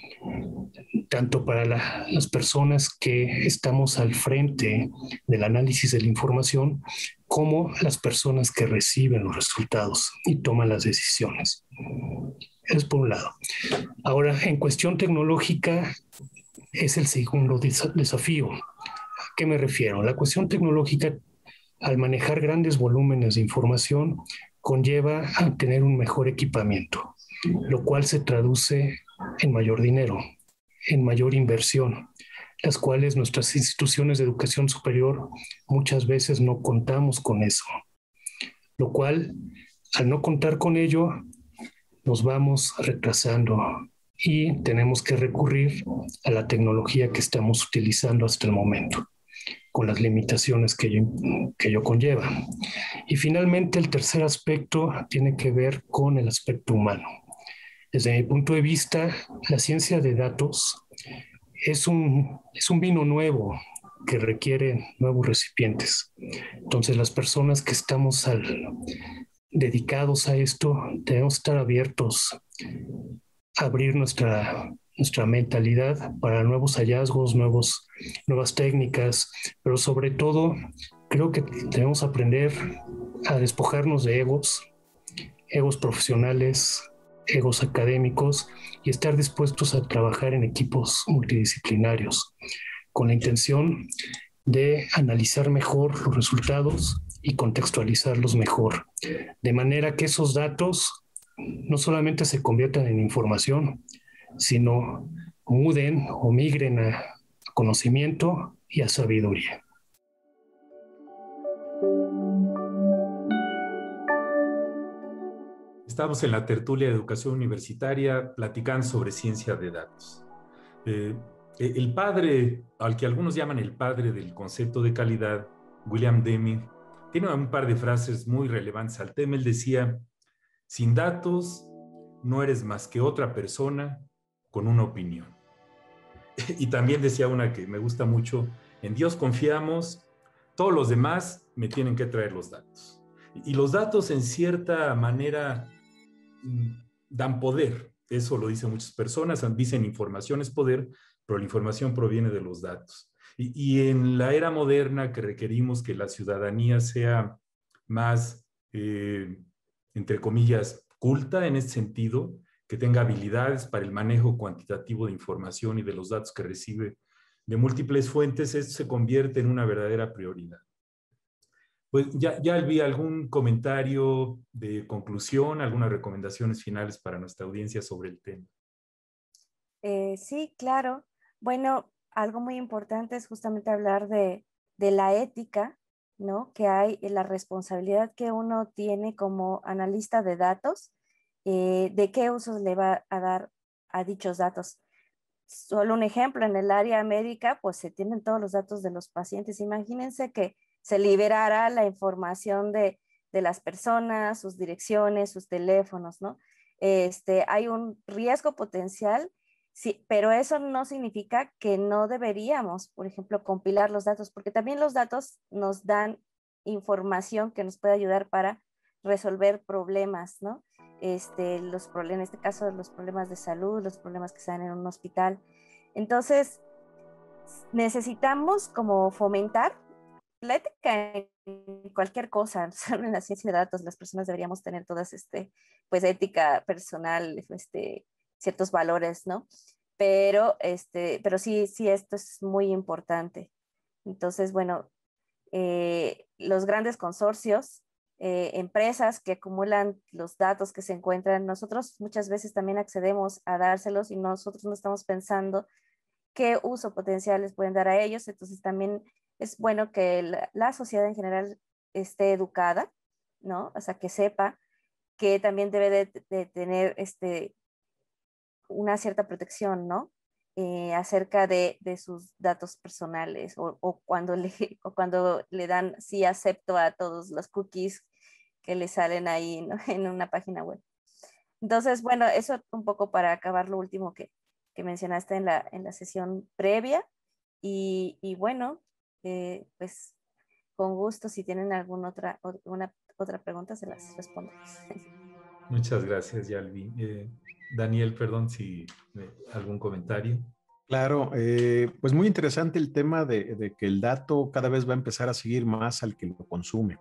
tanto para la, las personas que estamos al frente del análisis de la información, como las personas que reciben los resultados y toman las decisiones. Es por un lado. Ahora, en cuestión tecnológica, es el segundo des- desafío. ¿A qué me refiero? La cuestión tecnológica, al manejar grandes volúmenes de información, conlleva a tener un mejor equipamiento, lo cual se traduce en mayor dinero, en mayor inversión, las cuales nuestras instituciones de educación superior muchas veces no contamos con eso, lo cual, al no contar con ello, nos vamos retrasando y tenemos que recurrir a la tecnología que estamos utilizando hasta el momento, con las limitaciones que ello, que ello conlleva. Y finalmente, el tercer aspecto tiene que ver con el aspecto humano. Desde mi punto de vista, la ciencia de datos es un, es un vino nuevo que requiere nuevos recipientes. Entonces, las personas que estamos al, dedicados a esto, debemos estar abiertos a abrir nuestra, nuestra mentalidad para nuevos hallazgos, nuevos, nuevas técnicas, pero sobre todo creo que debemos aprender a despojarnos de egos, egos profesionales, egos académicos y estar dispuestos a trabajar en equipos multidisciplinarios con la intención de analizar mejor los resultados y contextualizarlos mejor, de manera que esos datos no solamente se conviertan en información, sino muden o migren a conocimiento y a sabiduría. Estamos en la tertulia de educación universitaria platicando sobre ciencia de datos. Eh, el padre, al que algunos llaman el padre del concepto de calidad, William Deming, tiene un par de frases muy relevantes al tema. Él decía: sin datos no eres más que otra persona con una opinión. Y también decía una que me gusta mucho: en Dios confiamos, todos los demás me tienen que traer los datos. Y los datos en cierta manera dan poder. Eso lo dicen muchas personas, dicen información es poder, pero la información proviene de los datos. Y, y en la era moderna, que requerimos que la ciudadanía sea más, eh, entre comillas, culta en ese sentido, que tenga habilidades para el manejo cuantitativo de información y de los datos que recibe de múltiples fuentes, esto se convierte en una verdadera prioridad. Pues ya, ya vi algún comentario de conclusión, algunas recomendaciones finales para nuestra audiencia sobre el tema. Eh, sí, claro. Bueno, algo muy importante es justamente hablar de, de la ética, ¿no? Que hay, la responsabilidad que uno tiene como analista de datos, eh, de qué usos le va a dar a dichos datos. Solo un ejemplo, en el área médica, pues se tienen todos los datos de los pacientes. Imagínense que se liberara la información de, de las personas, sus direcciones, sus teléfonos, ¿no? Este, hay un riesgo potencial, sí, pero eso no significa que no deberíamos, por ejemplo, compilar los datos, porque también los datos nos dan información que nos puede ayudar para resolver problemas, ¿no? Este, los problemas, en este caso, los problemas de salud, los problemas que se dan en un hospital. Entonces, necesitamos como fomentar la ética en cualquier cosa, solo en la ciencia de datos, las personas deberíamos tener todas, este, pues, ética personal, este, ciertos valores, ¿no? Pero, este, pero sí, sí, esto es muy importante. Entonces, bueno, eh, los grandes consorcios, eh, empresas que acumulan los datos que se encuentran, nosotros muchas veces también accedemos a dárselos y nosotros no estamos pensando qué uso potencial les pueden dar a ellos. Entonces también es bueno que la, la sociedad en general esté educada, ¿no? O sea, que sepa que también debe de, de tener este, una cierta protección, ¿no? Eh, acerca de, de, sus datos personales o, o, cuando le, o cuando le dan sí acepto a todos los cookies que le salen ahí, ¿no? En una página web. Entonces, bueno, eso un poco para acabar lo último que, que mencionaste en la, en la sesión previa. Y, y bueno, eh, pues con gusto, si tienen alguna otra, una, otra pregunta, se las respondo. Muchas gracias, Yalvi. Eh, Daniel, perdón si eh, algún comentario. Claro, eh, pues muy interesante el tema de, de, que el dato cada vez va a empezar a seguir más al que lo consume,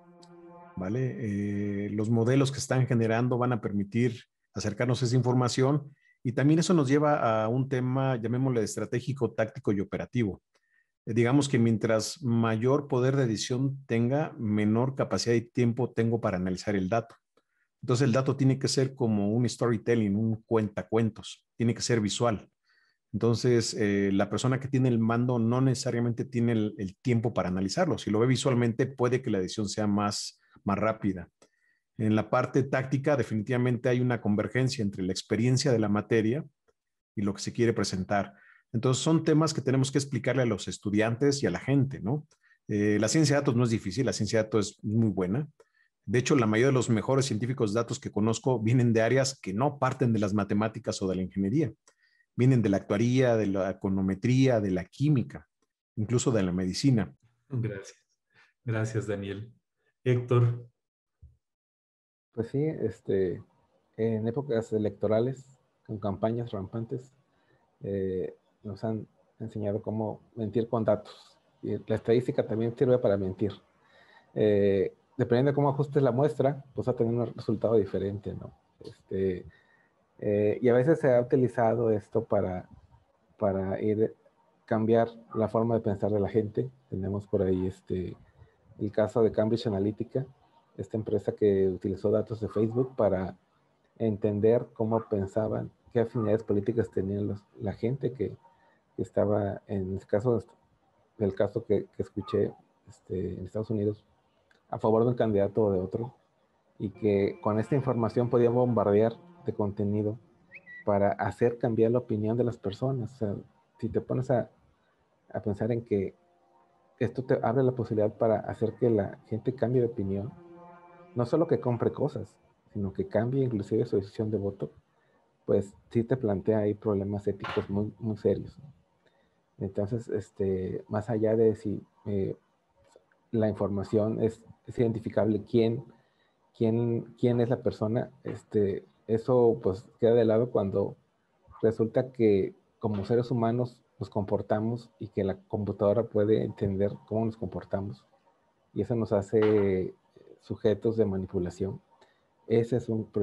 ¿vale? Eh, los modelos que están generando van a permitir acercarnos a esa información y también eso nos lleva a un tema, llamémosle estratégico, táctico y operativo. Eh, digamos que mientras mayor poder de edición tenga, menor capacidad y tiempo tengo para analizar el dato. Entonces el dato tiene que ser como un storytelling, un cuentacuentos, tiene que ser visual. Entonces, eh, la persona que tiene el mando no necesariamente tiene el, el tiempo para analizarlo. Si lo ve visualmente, puede que la edición sea más, más rápida. En la parte táctica, definitivamente hay una convergencia entre la experiencia de la materia y lo que se quiere presentar. Entonces, son temas que tenemos que explicarle a los estudiantes y a la gente, ¿no? Eh, la ciencia de datos no es difícil, la ciencia de datos es muy buena. De hecho, la mayoría de los mejores científicos de datos que conozco vienen de áreas que no parten de las matemáticas o de la ingeniería. Vienen de la actuaría, de la econometría, de la química, incluso de la medicina. Gracias. Gracias, Daniel. Héctor. Pues sí, este, en épocas electorales, con campañas rampantes, eh, nos han enseñado cómo mentir con datos. Y la estadística también sirve para mentir. Eh, dependiendo de cómo ajustes la muestra, pues va a tener un resultado diferente, ¿no? Este, eh, y a veces se ha utilizado esto para, para ir cambiar la forma de pensar de la gente. Tenemos por ahí este, el caso de Cambridge Analytica, esta empresa que utilizó datos de Facebook para entender cómo pensaban, qué afinidades políticas tenían los, la gente que, que estaba, en el caso, del caso que, que escuché este, en Estados Unidos, a favor de un candidato o de otro, y que con esta información podían bombardear de contenido para hacer cambiar la opinión de las personas. O sea, si te pones a, a pensar en que esto te abre la posibilidad para hacer que la gente cambie de opinión, no solo que compre cosas, sino que cambie inclusive su decisión de voto, pues sí te plantea ahí problemas éticos muy, muy serios. Entonces, este, más allá de si eh, la información es, es identificable, quién, quién, quién es la persona, este, eso pues queda de lado cuando resulta que como seres humanos nos comportamos y que la computadora puede entender cómo nos comportamos y eso nos hace sujetos de manipulación. Ese es un problema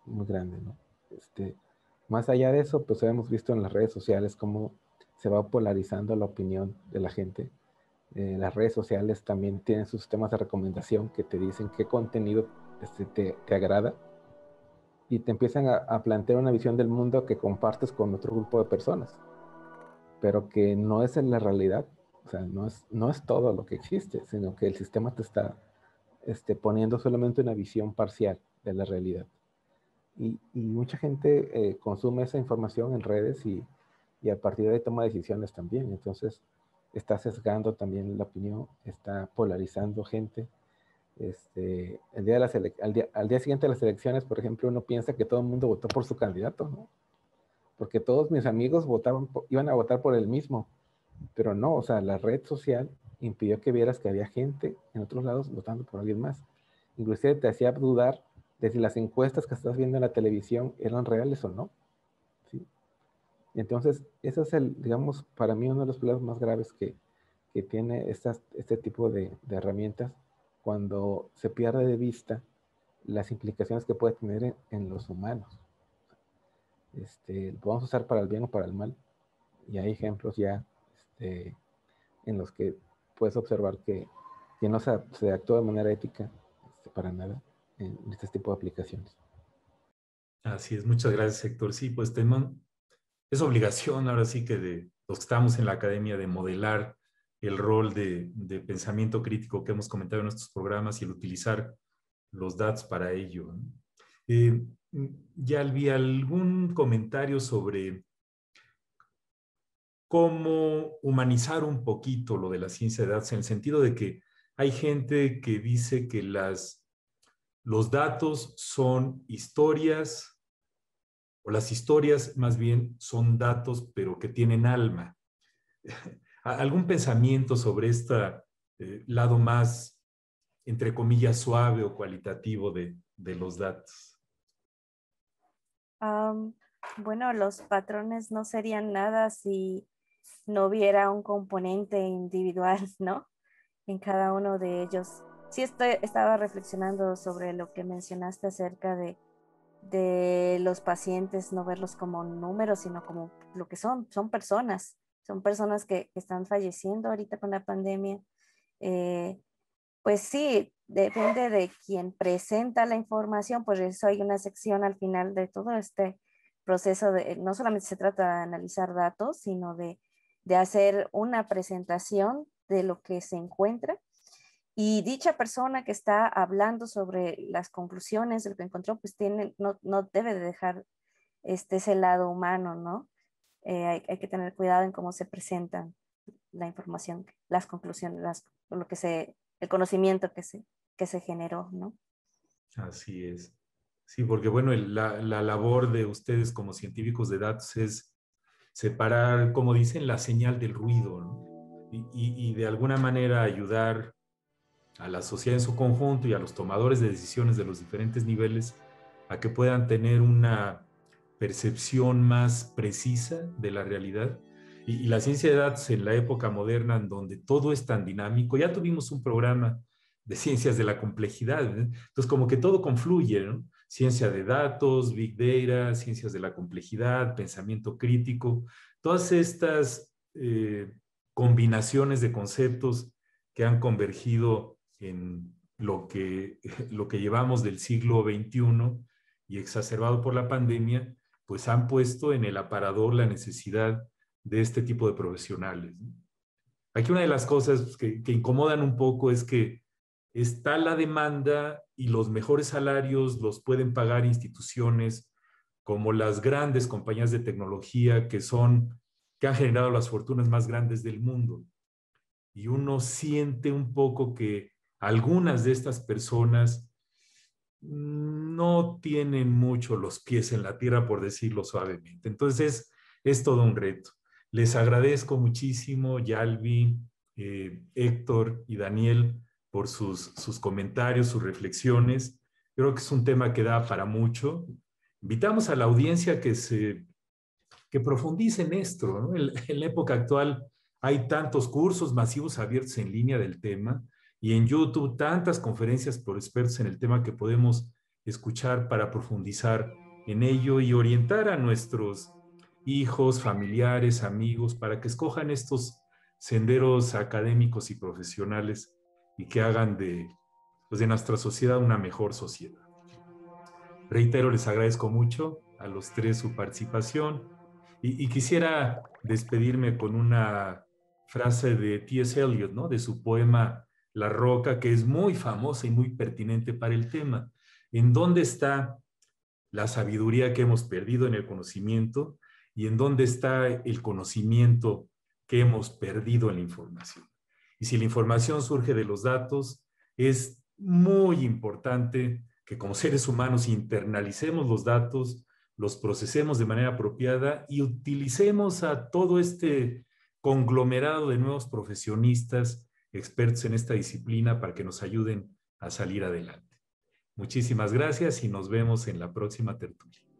muy grande, ¿no? Este, más allá de eso, pues hemos visto en las redes sociales cómo se va polarizando la opinión de la gente. Eh, las redes sociales también tienen sus sistemas de recomendación que te dicen qué contenido este, te, te agrada y te empiezan a, a plantear una visión del mundo que compartes con otro grupo de personas, pero que no es en la realidad. O sea, no es, no es todo lo que existe, sino que el sistema te está este, poniendo solamente una visión parcial de la realidad. Y, y mucha gente eh, consume esa información en redes y, y a partir de ahí toma decisiones también. Entonces, está sesgando también la opinión, está polarizando gente. Este, el día de las ele- al, día, al día siguiente de las elecciones, por ejemplo, uno piensa que todo el mundo votó por su candidato, ¿no? Porque todos mis amigos votaban, por, iban a votar por el mismo, pero no, o sea, la red social impidió que vieras que había gente en otros lados votando por alguien más. Inclusive te hacía dudar de si las encuestas que estás viendo en la televisión eran reales o no. ¿Sí? Y entonces, ese es el, digamos, para mí uno de los problemas más graves que, que tiene estas, este tipo de, de herramientas cuando se pierde de vista las implicaciones que puede tener en, en los humanos. Este, lo podemos usar para el bien o para el mal. Y hay ejemplos ya este, en los que puedes observar que, que no se, se actúa de manera ética este, para nada en este tipo de aplicaciones. Así es, muchas gracias, Héctor. Sí, pues tenemos, es obligación ahora sí que de los que estamos en la academia de modelar el rol de, de pensamiento crítico que hemos comentado en nuestros programas y el utilizar los datos para ello, ¿no? Eh, ya vi algún comentario sobre cómo humanizar un poquito lo de la ciencia de datos, en el sentido de que hay gente que dice que las, los datos son historias, o las historias más bien son datos, pero que tienen alma. ¿Algún pensamiento sobre este eh, lado más, entre comillas, suave o cualitativo de, de los datos? Um, bueno, los patrones no serían nada si no hubiera un componente individual, ¿no? En cada uno de ellos. Sí, estoy, estaba reflexionando sobre lo que mencionaste acerca de, de los pacientes, no verlos como números, sino como lo que son, son personas, son personas que, que están falleciendo ahorita con la pandemia. Eh, pues sí, depende de quien presenta la información, por eso hay una sección al final de todo este proceso de, no solamente se trata de analizar datos, sino de, de hacer una presentación de lo que se encuentra. Y dicha persona que está hablando sobre las conclusiones de lo que encontró, pues tiene, no, no debe de dejar este, ese lado humano, ¿no? Eh, hay, hay que tener cuidado en cómo se presentan la información, las conclusiones, las, lo que se, el conocimiento que se, que se generó, ¿no? Así es. Sí, porque bueno, el, la, la labor de ustedes como científicos de datos es separar, como dicen, la señal del ruido, ¿no? Y, y, y de alguna manera ayudar a la sociedad en su conjunto y a los tomadores de decisiones de los diferentes niveles a que puedan tener una percepción más precisa de la realidad. Y, y la ciencia de datos en la época moderna, en donde todo es tan dinámico, ya tuvimos un programa de ciencias de la complejidad, ¿eh? Entonces como que todo confluye, ¿no? Ciencia de datos, Big Data, ciencias de la complejidad, pensamiento crítico, todas estas eh, combinaciones de conceptos que han convergido en lo que, lo que llevamos del siglo veintiuno y exacerbado por la pandemia, pues han puesto en el aparador la necesidad de este tipo de profesionales, ¿no? Aquí una de las cosas que, que incomodan un poco es que está la demanda y los mejores salarios los pueden pagar instituciones como las grandes compañías de tecnología que son, que han generado las fortunas más grandes del mundo. Y uno siente un poco que algunas de estas personas no tienen mucho los pies en la tierra, por decirlo suavemente. Entonces, es, es todo un reto. Les agradezco muchísimo, Yalvi, eh, Héctor y Daniel, por sus, sus comentarios, sus reflexiones. Creo que es un tema que da para mucho. Invitamos a la audiencia que, se, que profundice en esto, ¿no? En, en la época actual hay tantos cursos masivos abiertos en línea del tema y en YouTube tantas conferencias por expertos en el tema que podemos escuchar para profundizar en ello y orientar a nuestros hijos, familiares, amigos, para que escojan estos senderos académicos y profesionales y que hagan de, pues, de nuestra sociedad una mejor sociedad. Reitero, les agradezco mucho a los tres su participación y, y quisiera despedirme con una frase de T S Eliot, ¿no? De su poema La Roca, que es muy famosa y muy pertinente para el tema. ¿En dónde está la sabiduría que hemos perdido en el conocimiento y en dónde está el conocimiento que hemos perdido en la información? Y si la información surge de los datos, es muy importante que como seres humanos internalicemos los datos, los procesemos de manera apropiada y utilicemos a todo este conglomerado de nuevos profesionistas, expertos en esta disciplina, para que nos ayuden a salir adelante. Muchísimas gracias y nos vemos en la próxima tertulia.